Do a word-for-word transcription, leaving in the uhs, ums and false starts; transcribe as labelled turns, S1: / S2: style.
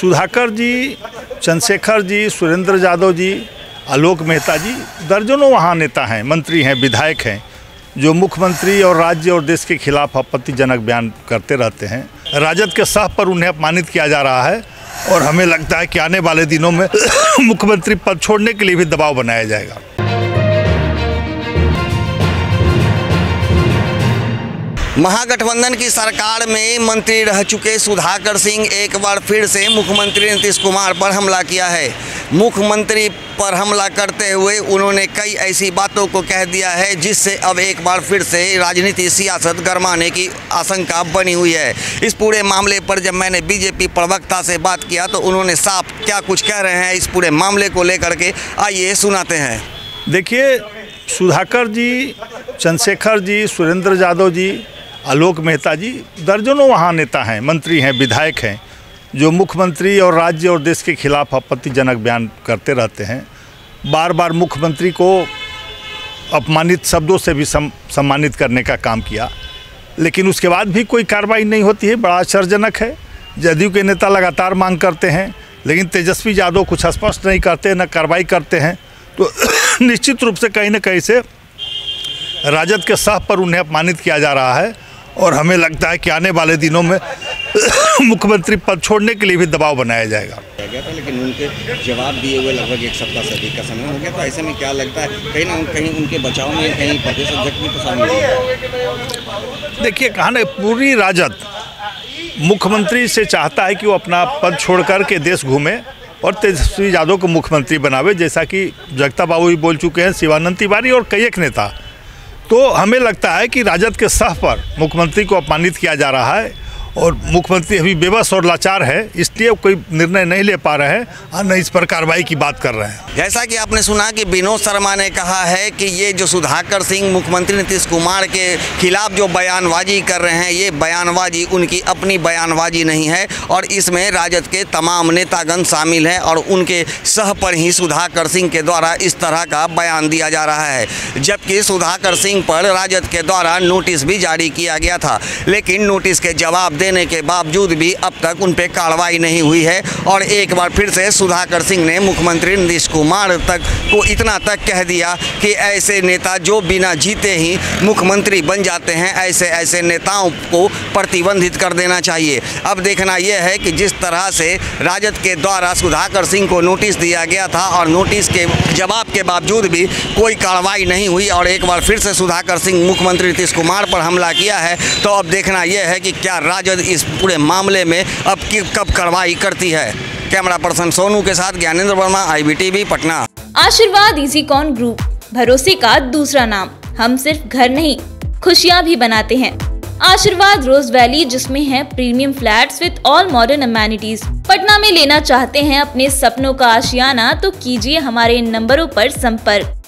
S1: सुधाकर जी, चंद्रशेखर जी, सुरेंद्र यादव जी, आलोक मेहता जी, दर्जनों वहाँ नेता हैं, मंत्री हैं, विधायक हैं, जो मुख्यमंत्री और राज्य और देश के खिलाफ आपत्तिजनक बयान करते रहते हैं। राजद के सह पर उन्हें अपमानित किया जा रहा है और हमें लगता है कि आने वाले दिनों में मुख्यमंत्री पद छोड़ने के लिए भी दबाव बनाया जाएगा।
S2: महागठबंधन की सरकार में मंत्री रह चुके सुधाकर सिंह एक बार फिर से मुख्यमंत्री नीतीश कुमार पर हमला किया है। मुख्यमंत्री पर हमला करते हुए उन्होंने कई ऐसी बातों को कह दिया है जिससे अब एक बार फिर से राजनीति सियासत गरमाने की आशंका बनी हुई है। इस पूरे मामले पर जब मैंने बीजेपी प्रवक्ता से बात किया तो उन्होंने साफ क्या कुछ कह रहे हैं इस पूरे मामले को लेकर के, आइए सुनाते हैं।
S1: देखिए, सुधाकर जी, चंद्रशेखर जी, सुरेंद्र यादव जी, आलोक मेहता जी, दर्जनों वहाँ नेता हैं, मंत्री हैं, विधायक हैं, जो मुख्यमंत्री और राज्य और देश के खिलाफ आपत्तिजनक बयान करते रहते हैं। बार बार मुख्यमंत्री को अपमानित शब्दों से भी सम, सम्मानित करने का काम किया, लेकिन उसके बाद भी कोई कार्रवाई नहीं होती है। बड़ा आश्चर्यजनक है। जदयू के नेता लगातार मांग करते हैं, लेकिन तेजस्वी यादव कुछ स्पष्ट नहीं करते, न कार्रवाई करते हैं। तो निश्चित रूप से कहीं न कहीं से राजद के सह पर उन्हें अपमानित किया जा रहा है और हमें लगता है कि आने वाले दिनों में मुख्यमंत्री पद छोड़ने के लिए भी दबाव बनाया जाएगा।
S2: गया था, लेकिन उनके जवाब दिए हुए लगभग एक सप्ताह से अधिक का समय हो गया। तो ऐसे में क्या लगता है कहीं ना कहीं उनके बचाव में कहीं प्रदेश अध्यक्ष भी तो शामिल है?
S1: देखिए, कहा ना, पूरी राजद मुख्यमंत्री से चाहता है कि वो अपना पद छोड़ कर के देश घूमे और तेजस्वी यादव को मुख्यमंत्री बनावे, जैसा कि जगता बाबू भी बोल चुके हैं, शिवानंद तिवारी और कई एक नेता। तो हमें लगता है कि राजद के सह पर मुख्यमंत्री को अपमानित किया जा रहा है और मुख्यमंत्री अभी बेबस और लाचार है, इसलिए कोई निर्णय नहीं ले पा रहे हैं और न इस पर कार्रवाई की बात कर रहे हैं।
S2: जैसा कि आपने सुना कि विनोद शर्मा ने कहा है कि ये जो सुधाकर सिंह मुख्यमंत्री नीतीश कुमार के खिलाफ जो बयानबाजी कर रहे हैं, ये बयानबाजी उनकी अपनी बयानबाजी नहीं है और इसमें राजद के तमाम नेतागण शामिल हैं और उनके सह पर ही सुधाकर सिंह के द्वारा इस तरह का बयान दिया जा रहा है। जबकि सुधाकर सिंह पर राजद के द्वारा नोटिस भी जारी किया गया था, लेकिन नोटिस के जवाब देने के बावजूद भी अब तक उन पर कार्रवाई नहीं हुई है और एक बार फिर से सुधाकर सिंह ने मुख्यमंत्री नीतीश कुमार तक को इतना तक कह दिया कि ऐसे नेता जो बिना जीते ही मुख्यमंत्री बन जाते हैं, ऐसे ऐसे नेताओं को प्रतिबंधित कर देना चाहिए। अब देखना यह है कि जिस तरह से राजद के द्वारा सुधाकर सिंह को नोटिस दिया गया था और नोटिस के जवाब के बावजूद भी कोई कार्रवाई नहीं हुई और एक बार फिर से सुधाकर सिंह मुख्यमंत्री नीतीश कुमार पर हमला किया है, तो अब देखना यह है कि क्या राजद इस पूरे मामले में अब कब कार्रवाई करती है। कैमरा पर्सन सोनू के साथ Gyanendra Verma, I B T V, Patna.
S3: Ashirwad Easycon group, भरोसे का दूसरा नाम। हम सिर्फ घर नहीं, खुशियां भी बनाते हैं। आशीर्वाद रोज वैली, जिसमें है premium flats with all modern amenities. Patna में लेना चाहते हैं अपने सपनों का आशियाना, तो कीजिए हमारे इन नंबरों पर संपर्क।